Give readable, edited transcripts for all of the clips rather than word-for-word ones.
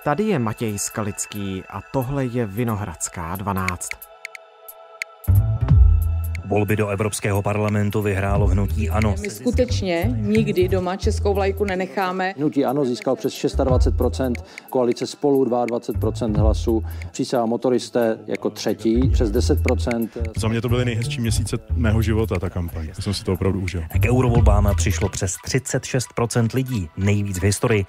Tady je Matěj Skalický a tohle je Vinohradská 12. Volby do Evropského parlamentu vyhrálo hnutí ANO. My skutečně nikdy doma českou vlajku nenecháme. Hnutí ANO získal přes 26%, koalice Spolu 22% hlasů, Přísaha motoristé jako třetí přes 10%. Za mě to byly nejhezčí měsíce mého života, ta kampaň. Já jsem si to opravdu užil. K eurovolbám přišlo přes 36% lidí, nejvíc v historii.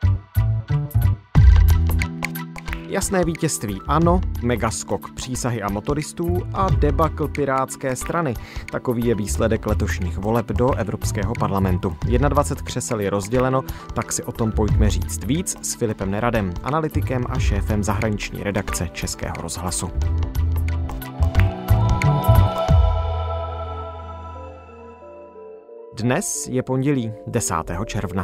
Jasné vítězství ANO, megaskok Přísahy a motoristů a debakl Pirátské strany. Takový je výsledek letošních voleb do Evropského parlamentu. 21 křesel je rozděleno, tak si o tom pojďme říct víc s Filipem Neradem, analytikem a šéfem zahraniční redakce Českého rozhlasu. Dnes je pondělí 10. června.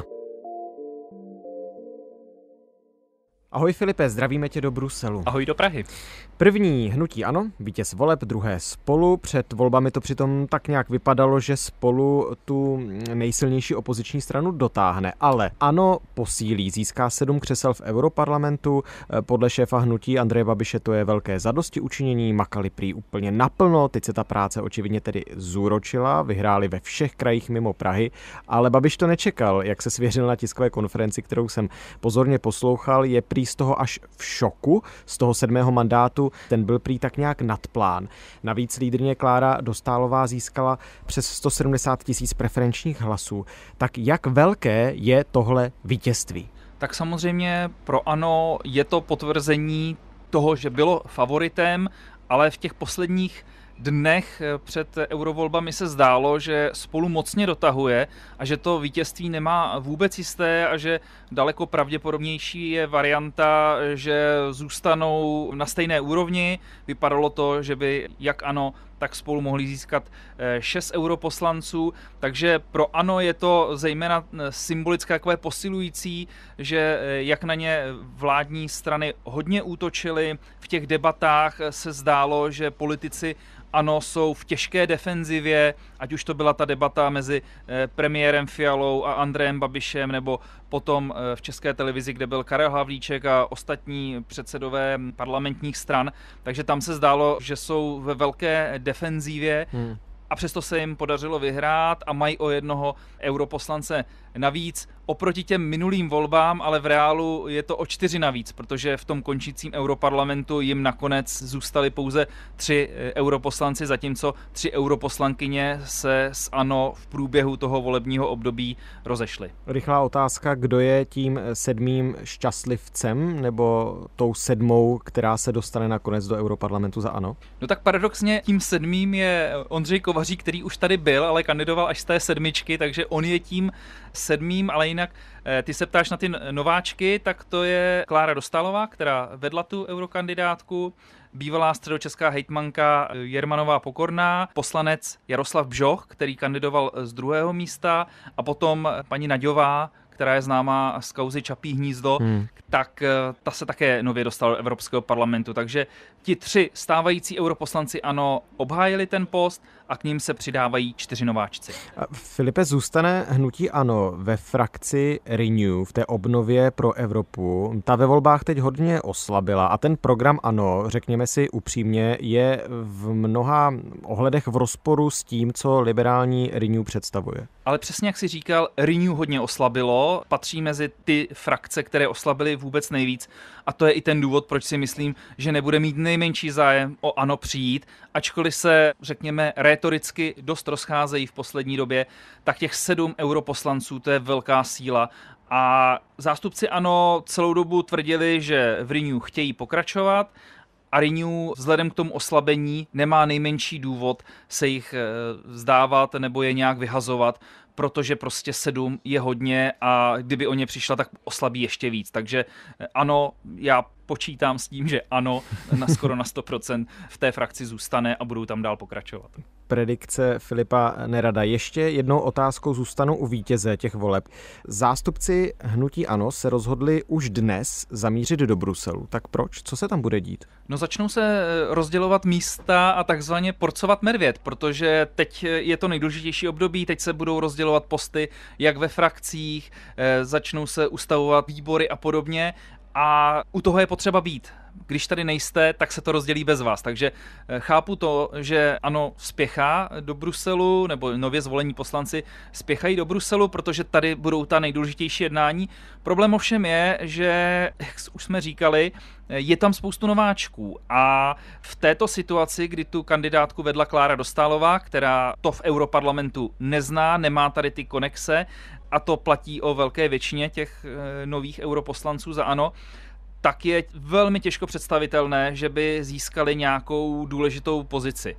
Ahoj Filipe, zdravíme tě do Bruselu. Ahoj do Prahy. První hnutí ANO, vítěz voleb, druhé Spolu. Před volbami to přitom tak nějak vypadalo, že Spolu tu nejsilnější opoziční stranu dotáhne. Ale ANO posílí, získá 7 křesel v Europarlamentu. Podle šéfa hnutí Andreje Babiše to je velké zadostiučinění, makali prý úplně naplno. Teď se ta práce očividně tedy zúročila, vyhráli ve všech krajích mimo Prahy. Ale Babiš to nečekal, jak se svěřil na tiskové konferenci, kterou jsem pozorně poslouchal, je prý z toho až v šoku, z toho 7. mandátu, ten byl prý tak nějak nad plán. Navíc lídryně Klára Dostálová získala přes 170 000 preferenčních hlasů. Tak jak velké je tohle vítězství? Tak samozřejmě pro ANO je to potvrzení toho, že bylo favoritem, ale v těch posledních dnech před eurovolbami se zdálo, že Spolu mocně dotahuje a že to vítězství nemá vůbec jisté a že daleko pravděpodobnější je varianta, že zůstanou na stejné úrovni. Vypadalo to, že by jak ANO, tak Spolu mohli získat 6 europoslanců, takže pro ANO je to zejména symbolické, takové posilující, že jak na ně vládní strany hodně útočily, v těch debatách se zdálo, že politici ANO jsou v těžké defenzivě, ať už to byla ta debata mezi premiérem Fialou a Andrejem Babišem, nebo potom v České televizi, kde byl Karel Havlíček a ostatní předsedové parlamentních stran. Takže tam se zdálo, že jsou ve velké defenzivě a přesto se jim podařilo vyhrát a mají o jednoho europoslance navíc oproti těm minulým volbám, ale v reálu je to o 4 navíc, protože v tom končícím europarlamentu jim nakonec zůstali pouze 3 europoslanci, zatímco 3 europoslankyně se s ANO v průběhu toho volebního období rozešly. Rychlá otázka, kdo je tím 7. šťastlivcem nebo tou 7., která se dostane nakonec do europarlamentu za ANO? No tak paradoxně tím 7. je Ondřej Kovařík, který už tady byl, ale kandidoval až z té 7, takže on je tím 7., ale jinak ty se ptáš na ty nováčky, tak to je Klára Dostálová, která vedla tu eurokandidátku, bývalá středočeská hejtmanka Jermanová Pokorná, poslanec Jaroslav Bžoch, který kandidoval z 2. místa, a potom paní Naďová, která je známá z kauzy Čapí hnízdo, tak ta se také nově dostala do Evropského parlamentu. Takže ti 3 stávající europoslanci ANO obhájili ten post a k ním se přidávají 4 nováčci. Filipe, zůstane hnutí ANO ve frakci Renew, v té obnově pro Evropu. Ta ve volbách teď hodně oslabila a ten program ANO, řekněme si upřímně, je v mnoha ohledech v rozporu s tím, co liberální Renew představuje. Ale přesně jak si říkal, Renew hodně oslabilo, patří mezi ty frakce, které oslabily vůbec nejvíc, a to je i ten důvod, proč si myslím, že nebude mít nejmenší zájem o ANO přijít, ačkoliv se, řekněme, rétoricky dost rozcházejí v poslední době, tak těch 7 europoslanců, to je velká síla. A zástupci ANO celou dobu tvrdili, že v Renew chtějí pokračovat, a Renew vzhledem k tomu oslabení nemá nejmenší důvod se jich vzdávat nebo je nějak vyhazovat, protože prostě 7 je hodně a kdyby o ně přišla, tak oslabí ještě víc. Takže ano, já počítám s tím, že ANO skoro na 100% v té frakci zůstane a budou tam dál pokračovat. Predikce Filipa Nerada. Ještě jednou otázkou zůstanu u vítěze těch voleb. Zástupci hnutí ANO se rozhodli už dnes zamířit do Bruselu. Tak proč? Co se tam bude dít? No začnou se rozdělovat místa a takzvaně porcovat medvěd, protože teď je to nejdůležitější období, teď se budou rozdělovat posty jak ve frakcích, začnou se ustavovat výbory a podobně. a u toho je potřeba být. Když tady nejste, tak se to rozdělí bez vás. Takže chápu to, že ANO spěchá do Bruselu, nebo nově zvolení poslanci spěchají do Bruselu, protože tady budou ta nejdůležitější jednání. Problém ovšem je, že, jak už jsme říkali, je tam spoustu nováčků a v této situaci, kdy tu kandidátku vedla Klára Dostálová, která to v europarlamentu nezná, nemá tady ty konexe, a to platí o velké většině těch nových europoslanců za ANO, tak je velmi těžko představitelné, že by získali nějakou důležitou pozici.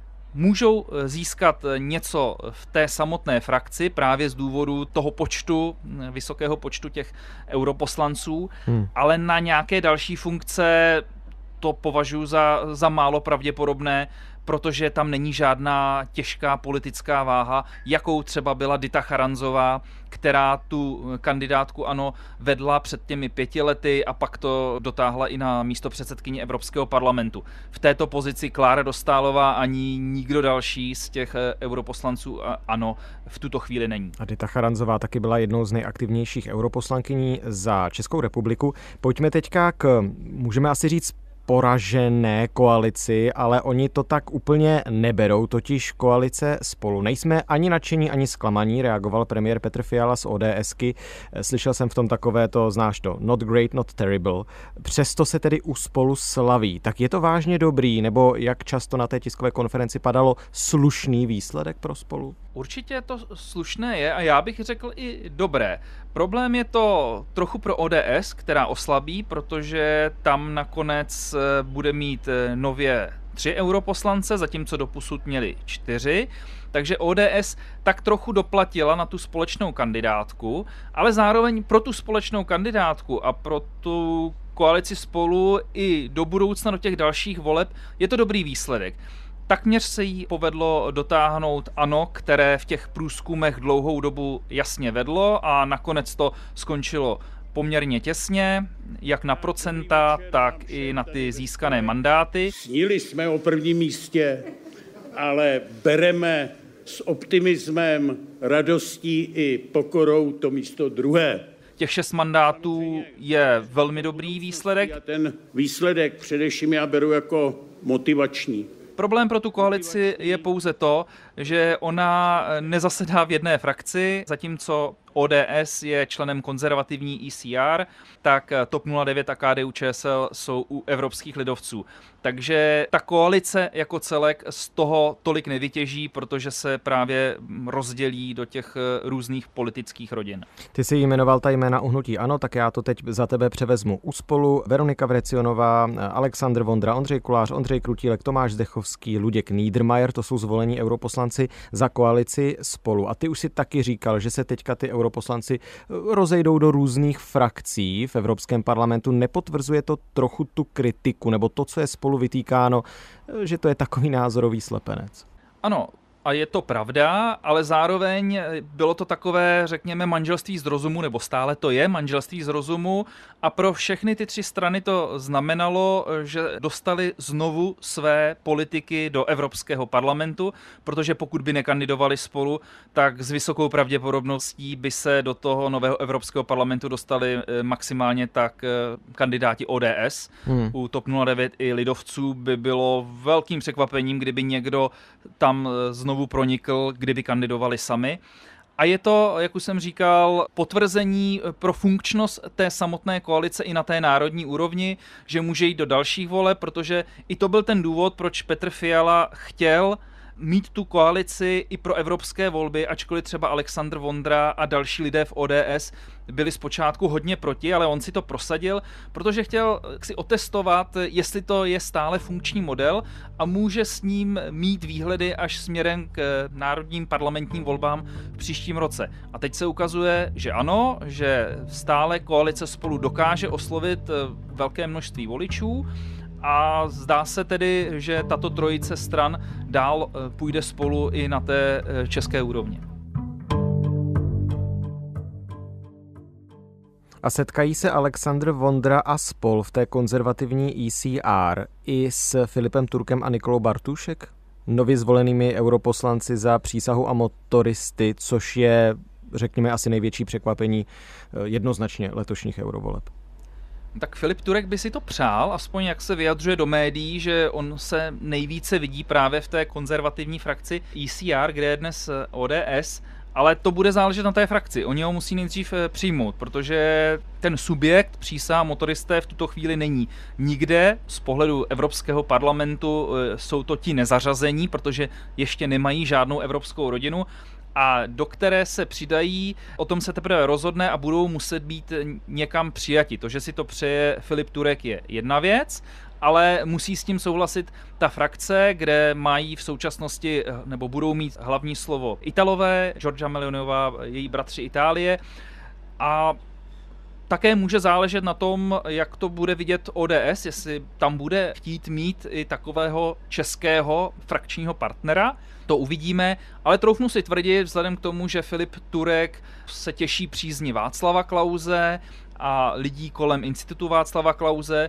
Můžou získat něco v té samotné frakci právě z důvodu toho počtu, vysokého počtu těch europoslanců, ale na nějaké další funkce to považuji za málo pravděpodobné, protože tam není žádná těžká politická váha, jakou třeba byla Dita Charanzová, která tu kandidátku ANO vedla před těmi 5 lety a pak to dotáhla i na místopředsedkyni Evropského parlamentu. V této pozici Klára Dostálová ani nikdo další z těch europoslanců ANO v tuto chvíli není. A Dita Charanzová taky byla jednou z nejaktivnějších europoslankyní za Českou republiku. Pojďme teďka můžeme asi říct, poražené koalici, ale oni to tak úplně neberou, totiž koalice Spolu. Nejsme ani nadšení, ani zklamaní, reagoval premiér Petr Fiala z ODSky. Slyšel jsem v tom takové to, znáš to, not great, not terrible. Přesto se tedy u Spolu slaví. Tak je to vážně dobrý, nebo jak často na té tiskové konferenci padalo, slušný výsledek pro Spolu? Určitě to slušné je a já bych řekl i dobré. Problém je to trochu pro ODS, která oslabí, protože tam nakonec bude mít nově 3 europoslance, zatímco doposud měli 4. Takže ODS tak trochu doplatila na tu společnou kandidátku, ale zároveň pro tu společnou kandidátku a pro tu koalici Spolu i do budoucna, do těch dalších voleb, je to dobrý výsledek. Takměř se jí povedlo dotáhnout ANO, které v těch průzkumech dlouhou dobu jasně vedlo a nakonec to skončilo poměrně těsně, jak na procenta, tak i na ty získané mandáty. Snili jsme o prvním místě, ale bereme s optimismem, radostí i pokorou to místo druhé. Těch 6 mandátů je velmi dobrý výsledek. A ten výsledek především já beru jako motivační. Problém pro tu koalici je pouze to, že ona nezasedá v jedné frakci, zatímco ODS je členem konzervativní ECR, tak TOP 09 a KDU-ČSL jsou u evropských lidovců. Takže ta koalice jako celek z toho tolik nevytěží, protože se právě rozdělí do těch různých politických rodin. Ty jsi jmenoval ta jména u hnutí ANO, tak já to teď za tebe převezmu u Spolu. Veronika Vrecionová, Alexandr Vondra, Ondřej Kolář, Ondřej Krutílek, Tomáš Zdechovský, Luděk Niedermayer, to jsou zvolení europoslanci za koalici Spolu. A ty už si taky říkal, že se teďka ty europoslanci rozejdou do různých frakcí v Evropském parlamentu. Nepotvrzuje to trochu tu kritiku, nebo to, co je Spolu vytýkáno, že to je takový názorový slepenec? Ano, a je to pravda, ale zároveň bylo to takové, řekněme, manželství z rozumu, nebo stále to je manželství z rozumu a pro všechny ty 3 strany to znamenalo, že dostali znovu své politiky do Evropského parlamentu, protože pokud by nekandidovali Spolu, tak s vysokou pravděpodobností by se do toho nového Evropského parlamentu dostali maximálně tak kandidáti ODS. U TOP 09 i lidovců by bylo velkým překvapením, kdyby někdo tam znovu pronikl, kdyby kandidovali sami. A je to, jak už jsem říkal, potvrzení pro funkčnost té samotné koalice i na té národní úrovni, že může jít do dalších voleb, protože i to byl ten důvod, proč Petr Fiala chtěl mít tu koalici i pro evropské volby, ačkoliv třeba Alexandr Vondra a další lidé v ODS byli zpočátku hodně proti, ale on si to prosadil, protože chtěl si otestovat, jestli to je stále funkční model a může s ním mít výhledy až směrem k národním parlamentním volbám v příštím roce. A teď se ukazuje, že ano, že stále koalice Spolu dokáže oslovit velké množství voličů, a zdá se tedy, že tato trojice stran dál půjde spolu i na té české úrovni. A setkají se Alexandr Vondra a Spol v té konzervativní ECR i s Filipem Turkem a Nikolou Bartušek? Nově zvolenými europoslanci za Přísahu a motoristy, což je, řekněme, asi největší překvapení jednoznačně letošních eurovoleb. Tak Filip Turek by si to přál, aspoň jak se vyjadřuje do médií, že on se nejvíce vidí právě v té konzervativní frakci ECR, kde je dnes ODS, ale to bude záležet na té frakci. Oni ho musí nejdřív přijmout, protože ten subjekt přísaha motoristé v tuto chvíli není nikde. Z pohledu Evropského parlamentu jsou to ti nezařazení, protože ještě nemají žádnou evropskou rodinu, a do které se přidají, o tom se teprve rozhodne a budou muset být někam přijati. To, že si to přeje Filip Turek, je jedna věc, ale musí s tím souhlasit ta frakce, kde mají v současnosti, nebo budou mít hlavní slovo Italové, Giorgia Meloniová, její bratři Itálie, a také může záležet na tom, jak to bude vidět ODS, jestli tam bude chtít mít i takového českého frakčního partnera. To uvidíme, ale troufnu si tvrdit, vzhledem k tomu, že Filip Turek se těší přízni Václava Klause a lidí kolem institutu Václava Klause,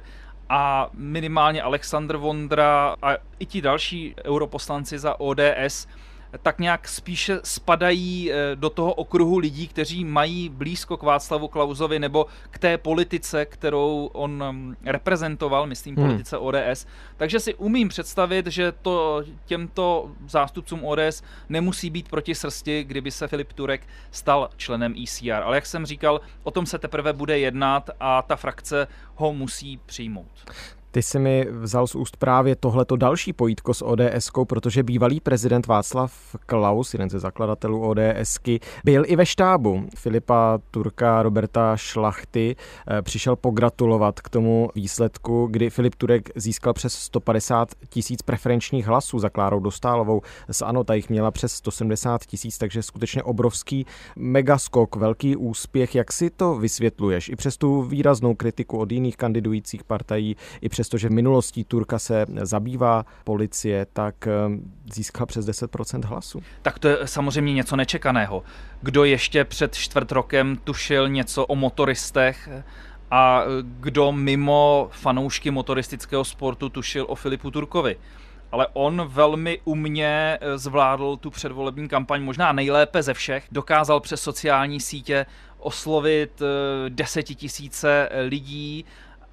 a minimálně Alexandr Vondra a i ti další europoslanci za ODS tak nějak spíše spadají do toho okruhu lidí, kteří mají blízko k Václavu Klausovi nebo k té politice, kterou on reprezentoval, myslím politice ODS. Takže si umím představit, že to těmto zástupcům ODS nemusí být proti srsti, kdyby se Filip Turek stal členem ECR. Ale jak jsem říkal, o tom se teprve bude jednat a ta frakce ho musí přijmout. Ty jsi mi vzal z úst právě tohleto další pojítko s ODS-kou, protože bývalý prezident Václav Klaus, jeden ze zakladatelů ODS-ky, byl i ve štábu Filipa Turka, Roberta Šlachty, přišel pogratulovat k tomu výsledku, kdy Filip Turek získal přes 150 000 preferenčních hlasů za Klárou Dostálovou. Z ANO ta jich měla přes 170 000, takže skutečně obrovský megaskok, velký úspěch. Jak si to vysvětluješ? I přes tu výraznou kritiku od jiných kandidujících partají, i přestože v minulosti Turka se zabývá policie, tak získal přes 10% hlasů. Tak to je samozřejmě něco nečekaného. Kdo ještě před čtvrt rokem tušil něco o motoristech a kdo mimo fanoušky motoristického sportu tušil o Filipu Turkovi? Ale on velmi umně zvládl tu předvolební kampaň, možná nejlépe ze všech. Dokázal přes sociální sítě oslovit 10 000 lidí,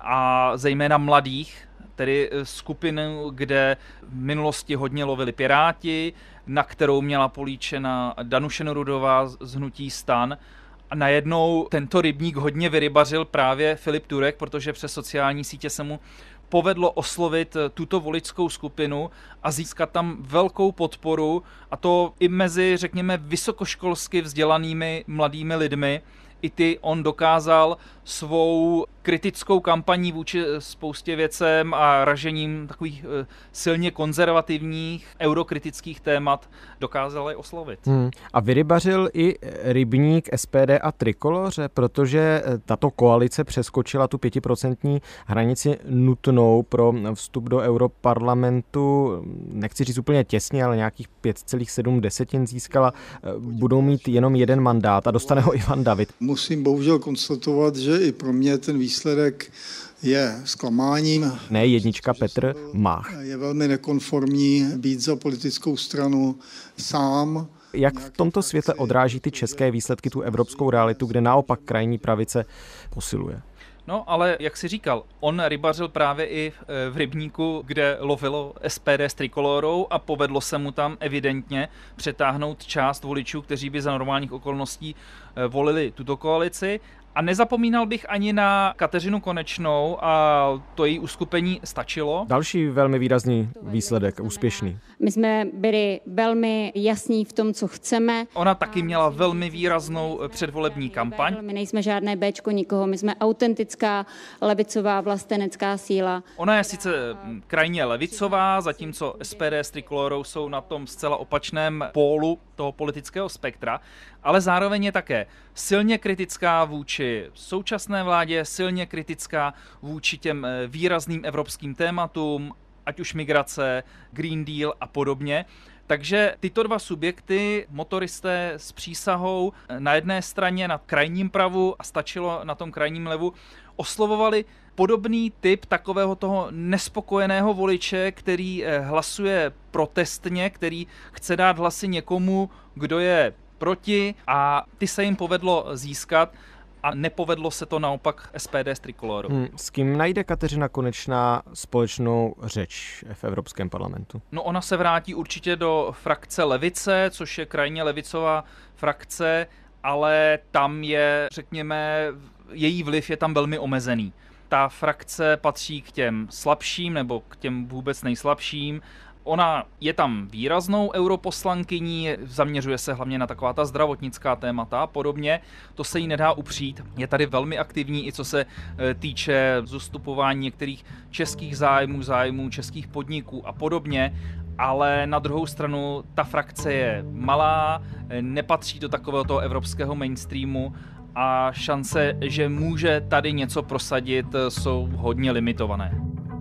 a zejména mladých, tedy skupinu, kde v minulosti hodně lovili Piráti, na kterou měla políčena Danuše Nerudová z hnutí STAN. A najednou tento rybník hodně vyrybařil právě Filip Turek, protože přes sociální sítě se mu povedlo oslovit tuto voličskou skupinu a získat tam velkou podporu, a to i mezi, řekněme, vysokoškolsky vzdělanými mladými lidmi. I ty on dokázal svou kritickou kampaní vůči spoustě věcem a ražením takových silně konzervativních eurokritických témat dokázal je oslovit. A vyrybařil i rybník SPD a Trikoloře, protože tato koalice přeskočila tu 5% hranici nutnou pro vstup do Europarlamentu. Nechci říct úplně těsně, ale nějakých 5,7 získala. Budou mít jenom jeden mandát a dostane ho Ivan David. Musím bohužel konstatovat, že i pro mě ten výsledek je zklamáním. Ne, jednička Petr Mach. Je velmi nekonformní být za politickou stranu sám. Jak v tomto světle odráží ty české výsledky tu evropskou realitu, kde naopak krajní pravice posiluje? No, ale jak jsi říkal, on rybařil právě i v rybníku, kde lovilo SPD s Trikolorou a povedlo se mu tam evidentně přetáhnout část voličů, kteří by za normálních okolností volili tuto koalici. A nezapomínal bych ani na Kateřinu Konečnou a to její uskupení Stačilo. Další velmi výrazný výsledek, úspěšný. My jsme byli velmi jasní v tom, co chceme. Ona taky měla velmi výraznou předvolební kampaň. My nejsme žádné béčko nikoho, my jsme autentická levicová vlastenecká síla. Ona je sice krajně levicová, zatímco SPD s Trikolorou jsou na tom zcela opačném pólu toho politického spektra, ale zároveň je také silně kritická vůči současné vládě, silně kritická vůči těm výrazným evropským tématům, ať už migrace, Green Deal a podobně. Takže tyto dva subjekty, motoristé s přísahou na jedné straně na krajním pravu a Stačilo na tom krajním levu, oslovovali podobný typ takového toho nespokojeného voliče, který hlasuje protestně, který chce dát hlasy někomu, kdo je proti, a ty se jim povedlo získat. a nepovedlo se to naopak SPD s Trikolórou. S kým najde Kateřina Konečná společnou řeč v Evropském parlamentu? No ona se vrátí určitě do frakce levice, což je krajně levicová frakce, ale tam je, řekněme, její vliv je tam velmi omezený. Ta frakce patří k těm slabším nebo k těm vůbec nejslabším. Ona je tam výraznou europoslankyní, zaměřuje se hlavně na taková ta zdravotnická témata a podobně. To se jí nedá upřít. Je tady velmi aktivní i co se týče zastupování některých českých zájmů českých podniků a podobně. Ale na druhou stranu ta frakce je malá, nepatří do takového toho evropského mainstreamu a šance, že může tady něco prosadit, jsou hodně limitované.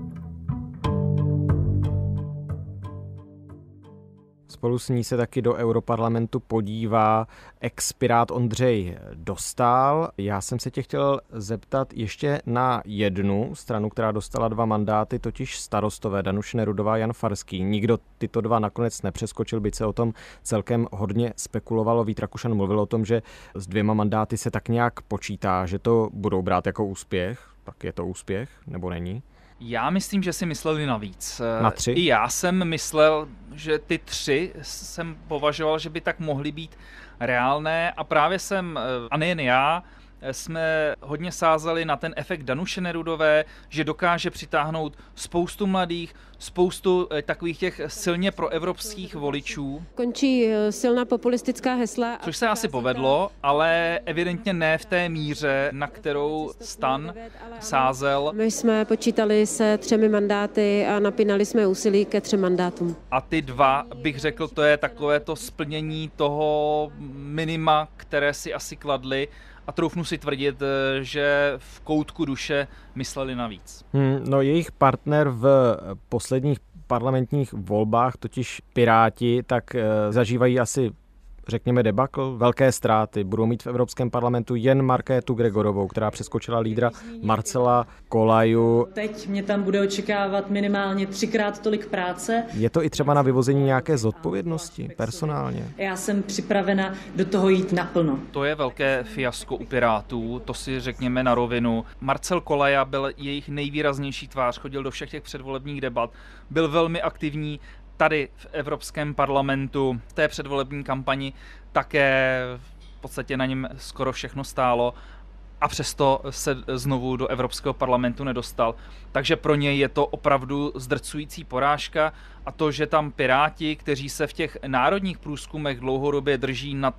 Spolu s ní se taky do Europarlamentu podívá ex-pirát Ondřej Dostál. Já jsem se tě chtěl zeptat ještě na jednu stranu, která dostala 2 mandáty, totiž Starostové, Danuše Nerudová, Jan Farský. Nikdo tyto 2 nakonec nepřeskočil, byť se o tom celkem hodně spekulovalo. Vít Rakušan mluvil o tom, že s 2 mandáty se tak nějak počítá, že to budou brát jako úspěch. Tak je to úspěch, nebo není? Já myslím, že si mysleli navíc. Na 3? I já jsem myslel, že ty 3 jsem považoval, že by tak mohly být reálné a právě jsem, a nejen já, jsme hodně sázeli na ten efekt Danuše Nerudové, že dokáže přitáhnout spoustu mladých, spoustu takových těch silně proevropských voličů. Končí silná populistická hesla. Což se asi povedlo, ale evidentně ne v té míře, na kterou STAN sázel. My jsme počítali se 3 mandáty a napínali jsme úsilí ke 3 mandátům. A ty 2, bych řekl, to je takové to splnění toho minima, které si asi kladli. A troufnu si tvrdit, že v koutku duše mysleli navíc. No jejich partner v posledních parlamentních volbách, totiž Piráti, tak zažívají asi, řekněme, debakl, velké ztráty. Budou mít v Evropském parlamentu jen Markétu Gregorovou, která přeskočila lídra Marcela Kolaju. Teď mě tam bude očekávat minimálně 3krát tolik práce. Je to i třeba na vyvození nějaké zodpovědnosti personálně? Já jsem připravena do toho jít naplno. To je velké fiasko u Pirátů, to si řekněme na rovinu. Marcel Kolaja byl jejich nejvýraznější tvář, chodil do všech těch předvolebních debat, byl velmi aktivní tady v Evropském parlamentu, v té předvolební kampani také v podstatě na něm skoro všechno stálo a přesto se znovu do Evropského parlamentu nedostal. Takže pro něj je to opravdu zdrcující porážka a to, že tam Piráti, kteří se v těch národních průzkumech dlouhodobě drží nad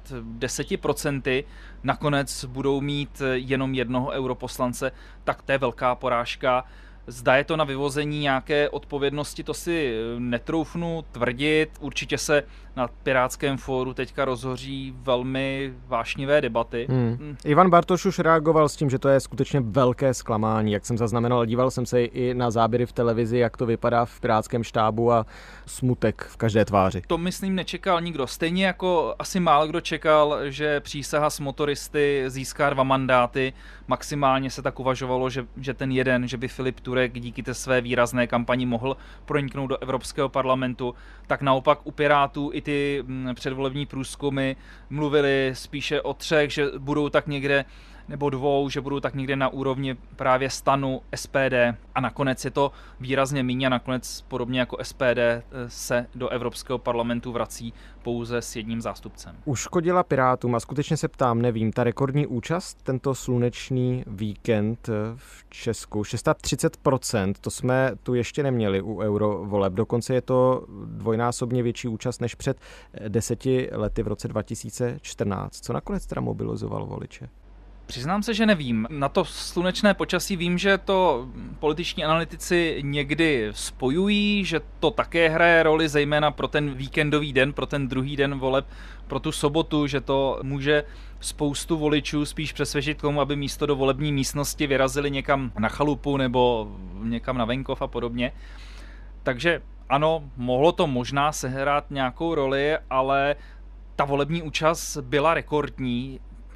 10%, nakonec budou mít jenom 1 europoslance, tak to je velká porážka. Zda je to na vyvození nějaké odpovědnosti, to si netroufnu tvrdit. Určitě se na Pirátském fóru teďka rozhoří velmi vášnivé debaty. Ivan Bartoš už reagoval s tím, že to je skutečně velké zklamání. Jak jsem zaznamenal, díval jsem se i na záběry v televizi, jak to vypadá v pirátském štábu a smutek v každé tváři. To myslím nečekal nikdo. Stejně jako asi málo kdo čekal, že přísaha s motoristy získá 2 mandáty. Maximálně se tak uvažovalo, že ten jeden, že by Filip Turek díky té své výrazné kampani mohl proniknout do Evropského parlamentu, tak naopak u Pirátů i ty předvolební průzkumy mluvili spíše o 3, že budou tak někde, nebo 2, že budou tak někde na úrovni právě STANu, SPD a nakonec je to výrazně míň a nakonec podobně jako SPD se do Evropského parlamentu vrací pouze s 1 zástupcem. Uškodila Pirátům a skutečně se ptám, nevím, ta rekordní účast tento slunečný víkend v Česku, 630%, to jsme tu ještě neměli u eurovoleb, dokonce je to dvojnásobně větší účast než před 10 lety v roce 2014. Co nakonec teda mobilizovalo voliče? Přiznám se, že nevím. Na to slunečné počasí vím, že to političní analytici někdy spojují, že to také hraje roli, zejména pro ten víkendový den, pro ten druhý den voleb, pro tu sobotu, že to může spoustu voličů spíš přesvědčit k tomu, aby místo do volební místnosti vyrazili někam na chalupu nebo někam na venkov a podobně. Takže ano, mohlo to možná sehrát nějakou roli, ale ta volební účast byla rekordní.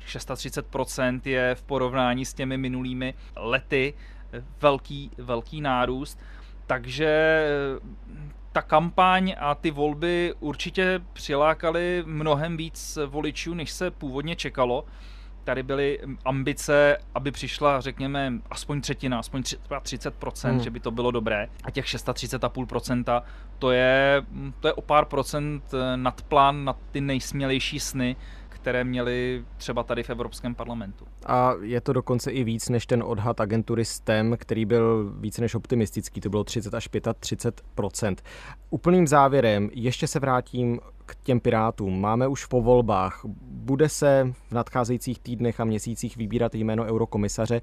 630% je v porovnání s těmi minulými lety velký nárůst, takže ta kampaň a ty volby určitě přilákaly mnohem víc voličů, než se původně čekalo, tady byly ambice, aby přišla, řekněme, aspoň třetina, aspoň 30%, že by to bylo dobré. A těch 36,5%, to je o pár procent nad plán, nad ty nejsmělejší sny, které měli třeba tady v Evropském parlamentu. A je to dokonce i víc než ten odhad agentury STEM, který byl více než optimistický, to bylo 30 až 35%. Úplným závěrem ještě se vrátím k těm Pirátům. Máme už po volbách, bude se v nadcházejících týdnech a měsících vybírat jméno eurokomisaře.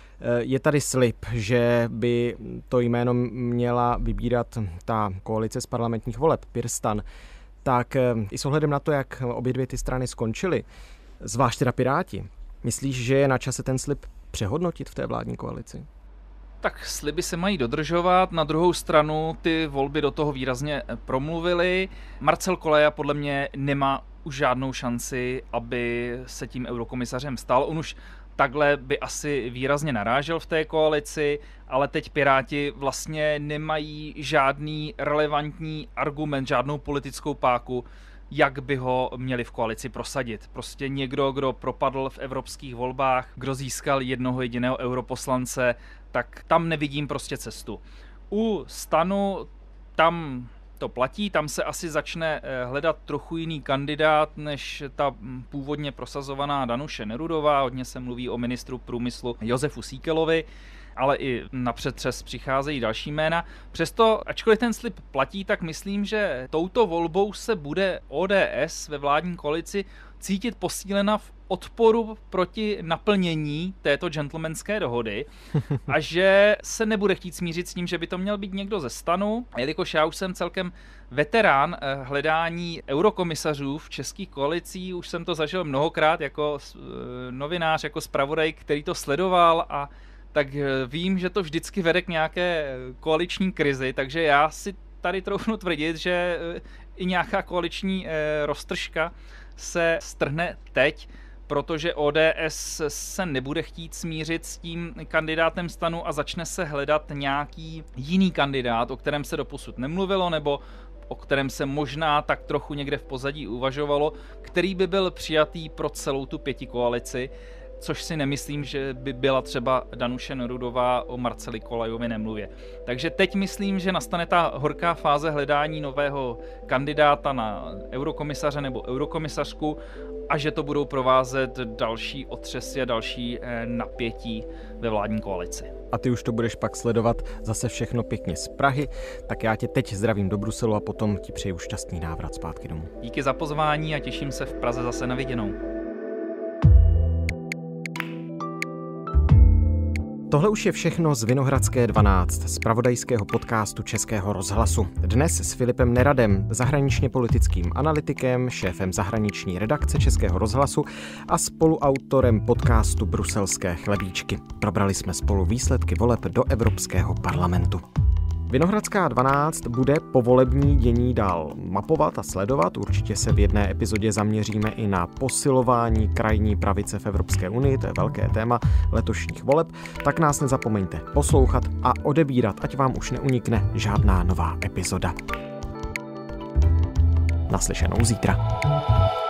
Je tady slib, že by to jméno měla vybírat ta koalice z parlamentních voleb, PirSTAN. Tak i s ohledem na to, jak obě dvě ty strany skončily, zvlášť teda Piráti, myslíš, že je na čase ten slib přehodnotit v té vládní koalici? Tak sliby se mají dodržovat, na druhou stranu ty volby do toho výrazně promluvily. Marcel Kolaja podle mě nemá už žádnou šanci, aby se tím eurokomisařem stal. On už takhle by asi výrazně narážel v té koalici, ale teď Piráti vlastně nemají žádný relevantní argument, žádnou politickou páku, jak by ho měli v koalici prosadit. Prostě někdo, kdo propadl v evropských volbách, kdo získal jednoho jediného europoslance, tak tam nevidím prostě cestu. U STANu tam to platí, tam se asi začne hledat trochu jiný kandidát, než ta původně prosazovaná Danuše Nerudová. Hodně se mluví o ministru průmyslu Josefu Síkelovi, ale i na přetřes přicházejí další jména. Přesto, ačkoliv ten slib platí, tak myslím, že touto volbou se bude ODS ve vládní koalici cítit posílena v odporu proti naplnění této gentlemanské dohody a že se nebude chtít smířit s tím, že by to měl být někdo ze STANu. A jelikož já už jsem celkem veterán hledání eurokomisařů v českých koalicích, už jsem to zažil mnohokrát jako novinář, jako zpravodaj, který to sledoval, a tak vím, že to vždycky vede k nějaké koaliční krizi, takže já si tady troufnu tvrdit, že i nějaká koaliční roztržka se strhne teď, protože ODS se nebude chtít smířit s tím kandidátem STANu a začne se hledat nějaký jiný kandidát, o kterém se doposud nemluvilo, nebo o kterém se možná tak trochu někde v pozadí uvažovalo, který by byl přijatý pro celou tu pětikoalici, což si nemyslím, že by byla třeba Danuše Nerudová, o Marceli Kolajovi nemluvě. Takže teď myslím, že nastane ta horká fáze hledání nového kandidáta na eurokomisaře nebo eurokomisařku a že to budou provázet další otřesy a další napětí ve vládní koalici. A ty už to budeš pak sledovat zase všechno pěkně z Prahy, tak já tě teď zdravím do Bruselu a potom ti přeju šťastný návrat zpátky domů. Díky za pozvání a těším se v Praze zase na viděnou. Tohle už je všechno z Vinohradské 12, z zpravodajského podcastu Českého rozhlasu. Dnes s Filipem Neradem, zahraničně politickým analytikem, šéfem zahraniční redakce Českého rozhlasu a spoluautorem podcastu Bruselské chlebíčky. Probrali jsme spolu výsledky voleb do Evropského parlamentu. Vinohradská 12 bude povolební dění dál mapovat a sledovat. Určitě se v jedné epizodě zaměříme i na posilování krajní pravice v Evropské unii, to je velké téma letošních voleb, tak nás nezapomeňte poslouchat a odebírat, ať vám už neunikne žádná nová epizoda. Naslyšenou zítra.